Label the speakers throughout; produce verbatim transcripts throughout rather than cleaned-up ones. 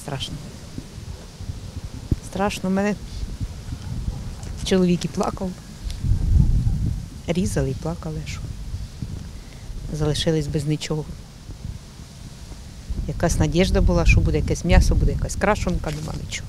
Speaker 1: страшно. Страшно. У мене чоловік і плакав. Різали і плакали, що залишились без нічого. Якась надіжда була, що буде якесь м'ясо, буде якась крашенка, нема нічого.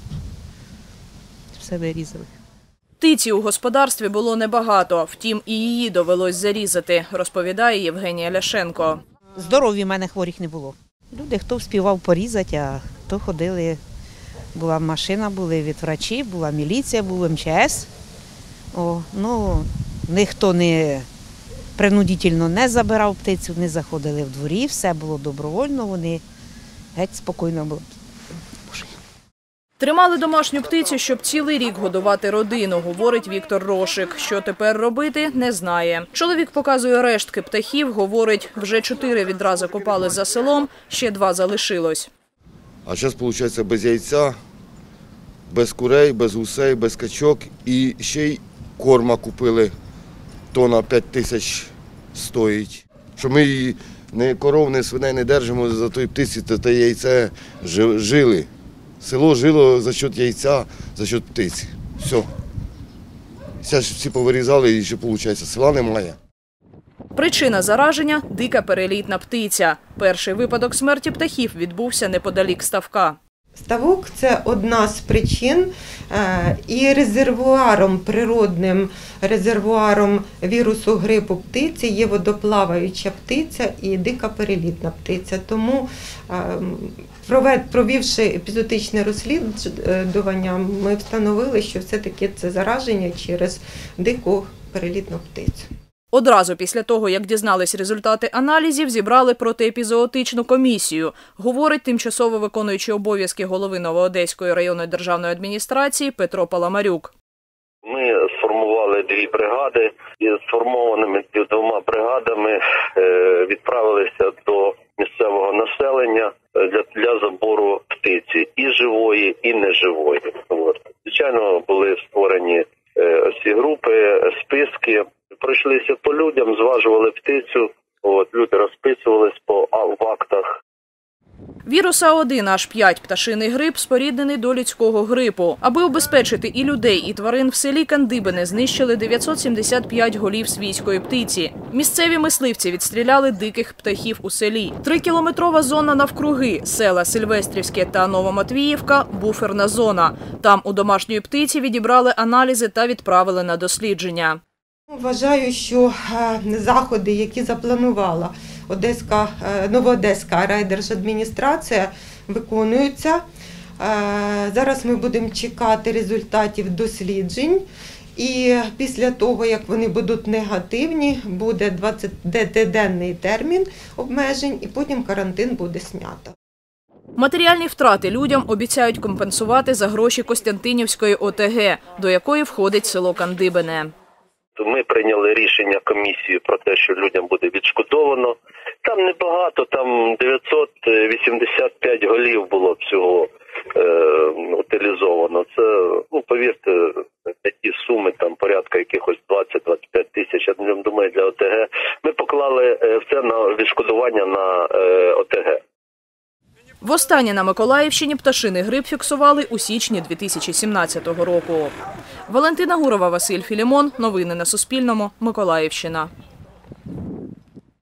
Speaker 1: Все вирізали.
Speaker 2: Птиці у господарстві було небагато, втім і її довелось зарізати, розповідає Євгенія Ляшенко.
Speaker 1: Здоров'я в мене хворих не було. Люди, хто вспівав порізати, а хто ходили, була машина, були ветврачі, була міліція, був ем че ес. О, ну, ніхто не принудительно не забирав птицю, не заходили в дворі, все було добровольно, вони геть спокійно були.
Speaker 2: Тримали домашню птицю, щоб цілий рік годувати родину, говорить Віктор Рошик. Що тепер робити, не знає. Чоловік показує рештки птахів, говорить, вже чотири відразу копали за селом, ще два залишилось.
Speaker 3: А зараз, виходить, без яйця, без курей, без гусей, без качок і ще й корма купили, тонна п'ять тисяч стоїть. Що ми її не коров, не свиней не держимо за тої птиці, то те яйце жили. Село жило за счет яйця, за счет птиці. Все. Зараз всі повирізали і ще, виходить, села немає.
Speaker 2: Причина зараження – дика перелітна птиця. Перший випадок смерті птахів відбувся неподалік ставка.
Speaker 4: Ставок – це одна з причин, і резервуаром, природним резервуаром вірусу грипу птиці є водоплаваюча птиця і дика перелітна птиця. Тому, провівши епізоотичне розслідування, ми встановили, що все-таки це зараження через дику перелітну птицю.
Speaker 2: Одразу після того, як дізнались результати аналізів, зібрали протиепізоотичну комісію, говорить тимчасово виконуючий обов'язки голови Новоодеської районної державної адміністрації Петро Паламарюк.
Speaker 5: Ми сформували дві бригади і сформованими двома бригадами відправилися до місцевого населення для, для забору птиці і живої, і неживої. От. Звичайно, були створені всі групи, списки. Пройшлися по людям, зважували птицю, от, люди розписувались по в актах.
Speaker 2: Вірус а один аш п'ять – пташиний грип, споріднений до людського грипу. Аби убезпечити і людей, і тварин, в селі Кандибине знищили дев'ятсот сімдесят п'ять голів свійської птиці. Місцеві мисливці відстріляли диких птахів у селі. Трикілометрова зона навкруги – села Сильвестрівське та Новоматвіївка – буферна зона. Там у домашньої птиці відібрали аналізи та відправили на дослідження.
Speaker 4: Вважаю, що заходи, які запланувала Одеська, Новоодеська райдержадміністрація, виконуються. Зараз ми будемо чекати результатів досліджень. І після того, як вони будуть негативні, буде двадцятиденний термін обмежень і потім карантин буде знято.
Speaker 2: Матеріальні втрати людям обіцяють компенсувати за гроші Костянтинівської о те ге, до якої входить село Кандибине.
Speaker 5: Ми прийняли рішення комісії про те, що людям буде відшкодовано. Там небагато, там дев'ятсот вісімдесят п'ять голів було всього е, утилізовано. Це, ну, повірте, такі суми, там порядка якихось двадцять - двадцять п'ять тисяч, я думаю, для о те ге. Ми поклали все на відшкодування на е, о те ге.
Speaker 2: Востаннє на Миколаївщині пташиний грип фіксували у січні дві тисячі сімнадцятого року. Валентина Гурова, Василь Філімон. Новини на Суспільному. Миколаївщина.